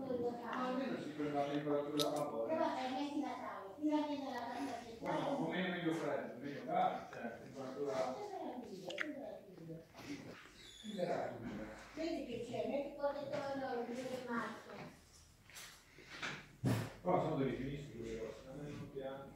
almeno si prende la temperatura a bordo. No, come è meglio freddo, meglio caldo, cioè temperatura. Vedi che c'è, metti corretto il marzo. Però sono dei finisci due cose, non è un bianco.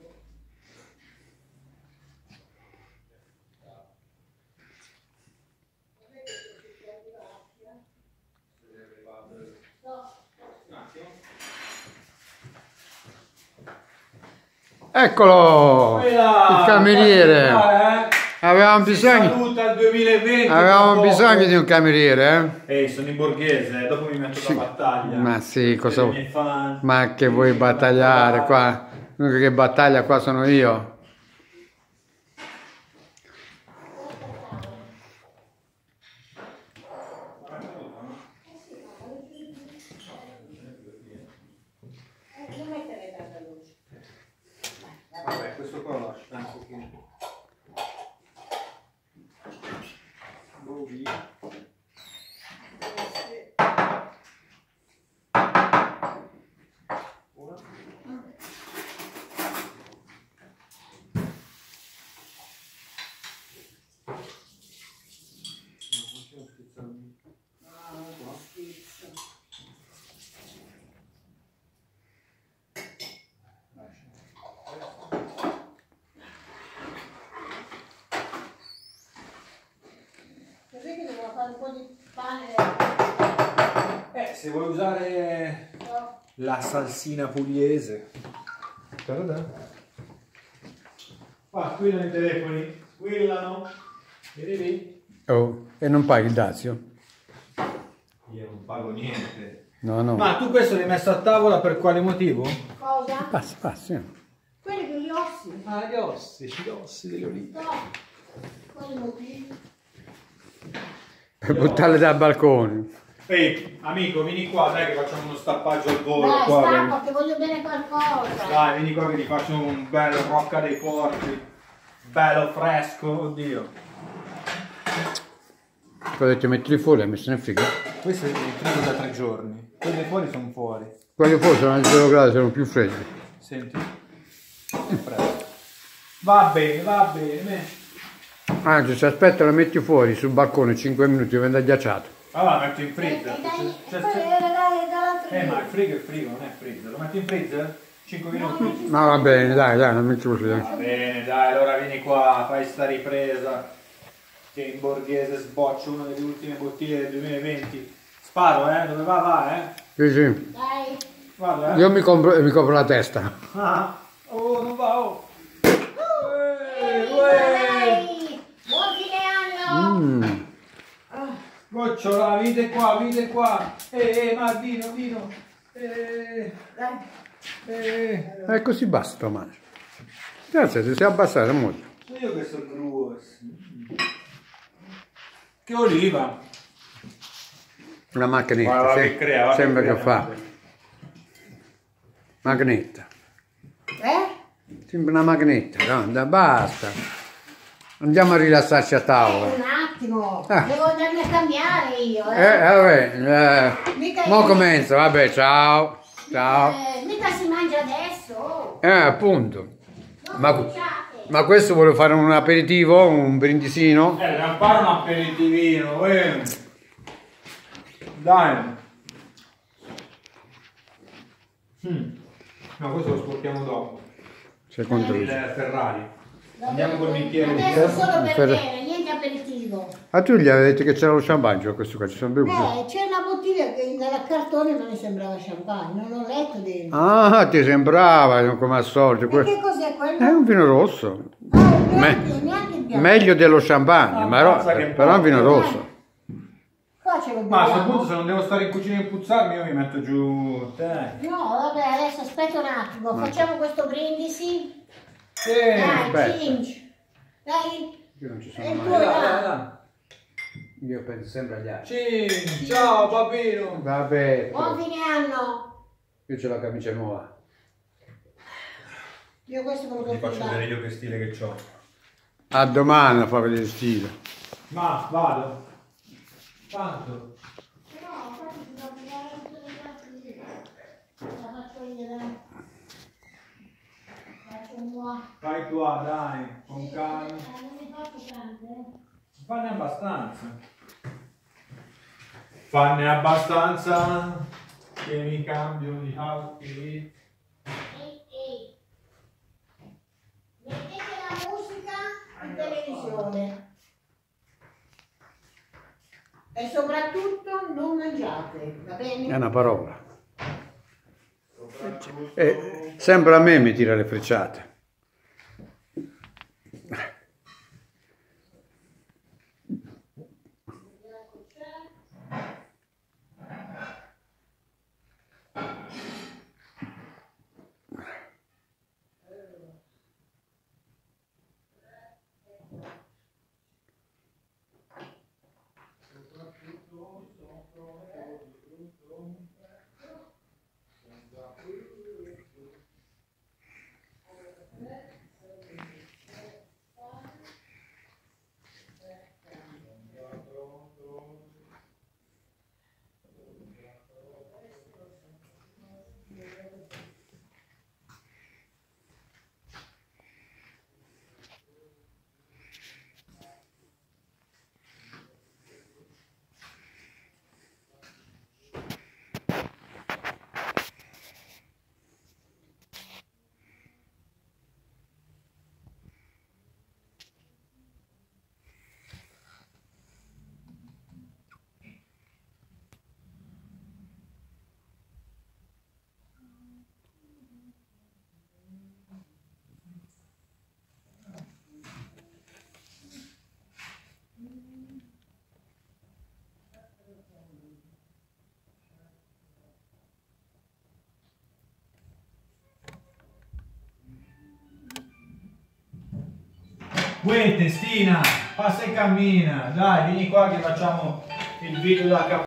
Eccolo! Il cameriere! Avevamo bisogno, Saluta il 2020. avevamo bisogno di un cameriere, Ehi, sono in borghese, dopo mi metto Sì. la battaglia. Ma sì, cosa Per i miei fan. Ma che vuoi battagliare qua? L'unico che battaglia qua sono io. Vabbè, questo qua lo lascio un pochino. Via. Se vuoi usare la salsina pugliese. Qua squillano i telefoni, squillano. Vedi? Oh, e non paghi il dazio? Io non pago niente. No, no. Ma tu questo l'hai messo a tavola per quale motivo? Cosa? Passi, passi. Quelli con gli ossi. Ah, gli ossi delle olive. No, quali motivi? Per buttarle dal balcone. Ehi, amico, vieni qua, dai che facciamo uno stappaggio al volo. Dai, qua, stappa che voglio bene qualcosa. Dai, vieni qua che ti faccio un bel rocca dei porci. Bello fresco, oddio. Poi ti metti fuori e hai messo nel frigo. Questo è il frigo da 3 giorni. Quelli fuori sono fuori. Quelli fuori sono a 0 gradi, sono più freddi. Senti. È fresco. Va bene. Anzi, se aspetta la metti fuori sul balcone 5 minuti, diventa ghiacciato. Allora metto in freezer. Dai, Ma il frigo non è freezer. Lo metti in freezer? 5 minuti? Ma va bene, dai, non metti così. Va bene, dai, allora vieni qua, fai sta ripresa. Che in borghese sboccio una delle ultime bottiglie del 2020. Sparo, dove va, va, Sì, sì. dai. Vado, Io mi copro la testa. Ah, oh, non va, oh. Dai. Buon fine anno. Gocciola, venite qua. Ma vino. Dai. È così basta, Tommaso. Grazie, ti sei abbassato molto. Io che sono gruoso. Che oliva. Una macchinetta, Guarda sì. che crea, Sembra che che fa. crea. Macchinetta. Sembra una macchinetta, no? Basta. Andiamo a rilassarci a tavola. Un attimo, Ah. devo andarmi a cambiare io, Vabbè, mo comincia, vabbè, ciao. mica si mangia adesso. Appunto. Non Ma, cominciate. ma questo vuole fare un aperitivo, un brindisino? Dobbiamo fare un aperitivino, Dai. No, questo lo sporchiamo dopo. Secondo Il lui. Ferrari. Andiamo col bicchiere di Adesso solo per Per- bere, niente aperitivo. Ah, tu gli avete detto che c'era lo champagne, questo qua ci sono bevuti. C'è una bottiglia che nella cartone non mi sembrava champagne, non ho letto dentro. Ah, ti sembrava, come al solito. E che cos'è quello? È un vino rosso. Ah, il bianco, neanche il bianco. Meglio dello champagne, Ammazza che però è un vino buono. rosso. Qua ce lo Ma a questo beviamo. punto se non devo stare in cucina e impuzzarmi io mi metto giù. Dai. No, vabbè, adesso aspetta un attimo, facciamo questo brindisi. Sì, Dai, aspetta. Cinci. Dai. Io non ci E sono il mai. tuo là. Io penso sempre agli altri. Ciao bambino. Vabbè, Buon fine anno. io c'ho la camicia nuova. Io questo me lo Ti porto faccio là. vedere io che stile che ho. A domani a fare vedere il stile. Ma vado. Tanto. prendere. Faccio un po'. Fai tua, dai, con calma. Non mi faccio grande. Fanne abbastanza. Fanne abbastanza che mi cambio di outfit. Ehi. Mettete la musica in televisione. E soprattutto non mangiate, va bene? È una parola. Sempre a me mi tira le frecciate. Uè, testina, passa e cammina. Dai, vieni qua che facciamo il video da capo.